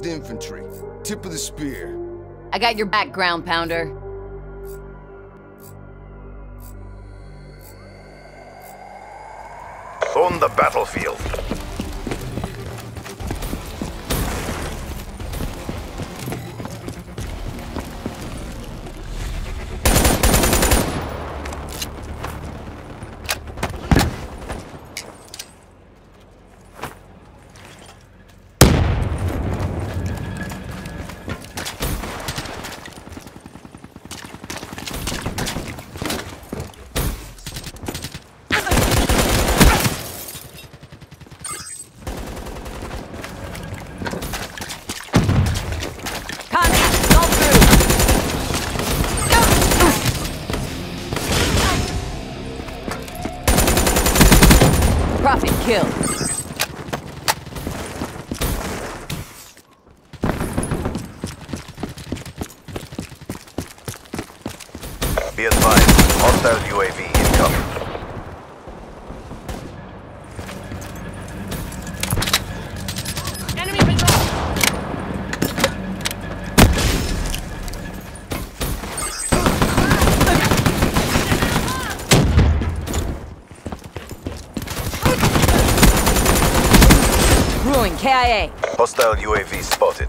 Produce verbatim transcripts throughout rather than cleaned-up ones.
Infantry. Tip of the spear. I got your back, ground pounder. On the battlefield. Prophet kill. Be advised, hostile U A V incoming. Enemy patrol! Ruin K I A. Hostile U A V spotted.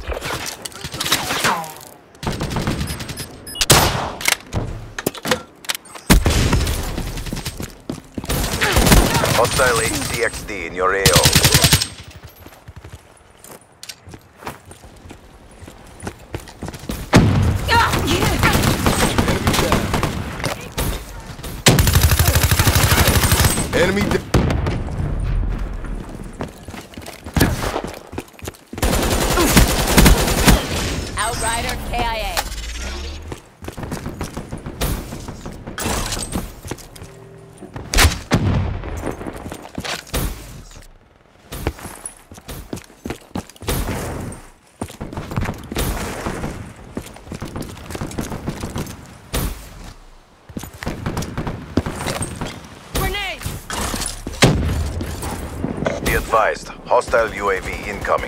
Hostile H C X D in your A O. Enemy down. Outrider K I A. Grenade! Be advised, hostile U A V incoming.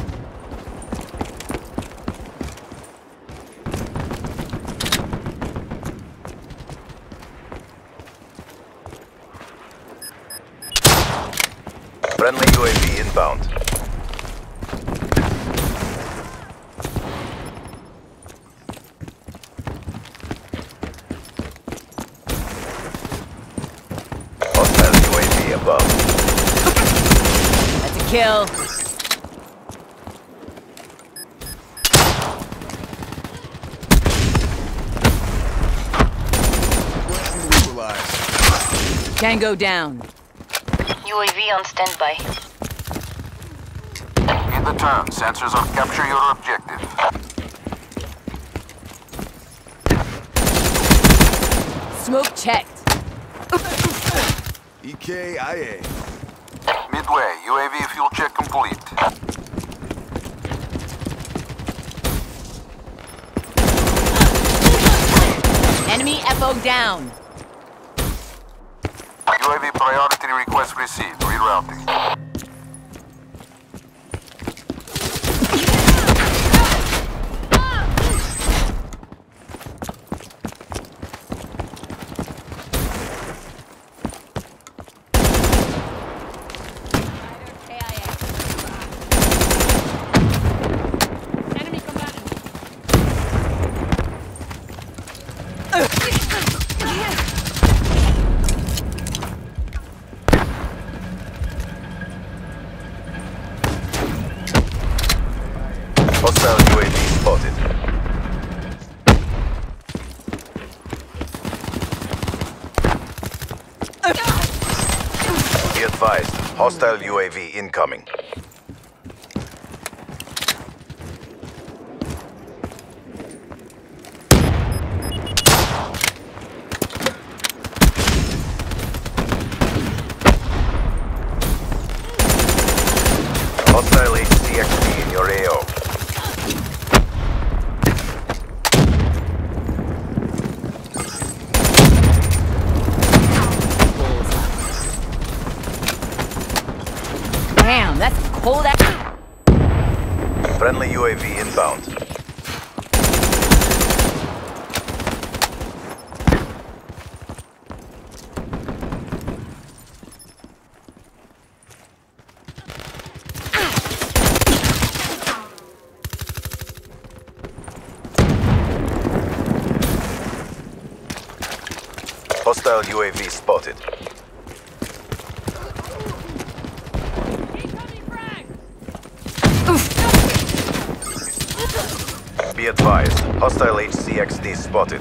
Friendly U A V inbound. Hostile U A V above. That's a kill. Neutralized. Tango down. U A V on standby. In the turn, sensors will capture your objective. Smoke checked. E K I A. Midway, U A V fuel check complete. Enemy F O down. U A V priority request received. Rerouting. K I A. Enemy combatant. Hostile U A V spotted. Be advised, hostile U A V incoming. Hostile H C X D in your A O. Damn, that's Friendly U A V inbound. Hostile U A V spotted. Incoming frag! Be advised, hostile H C X D spotted.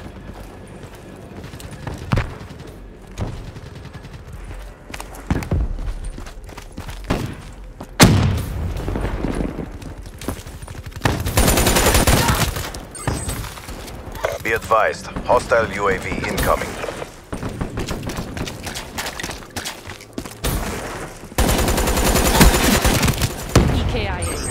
Be advised, hostile U A V incoming. E K I A.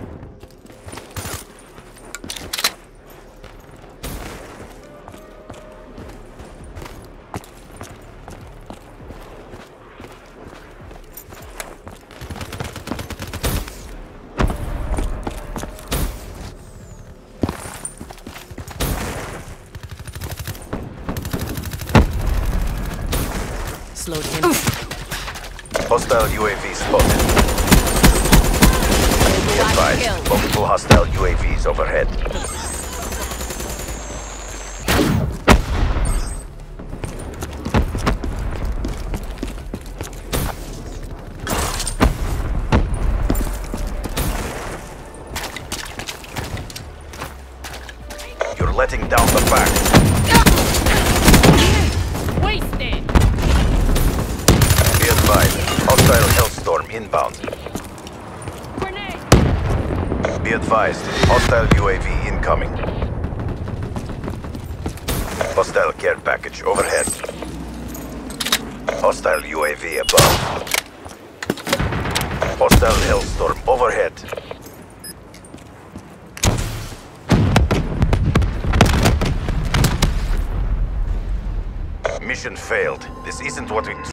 Slowed him. Hostile U A V spotted. Be advised, multiple hostile U A Vs overhead. You're letting down the back. Wasted! Be advised, hostile Hellstorm inbound. Grenade! Be advised, hostile U A V incoming. Hostile care package overhead. Hostile U A V above. Hostile Hellstorm overhead. Mission failed. This isn't what we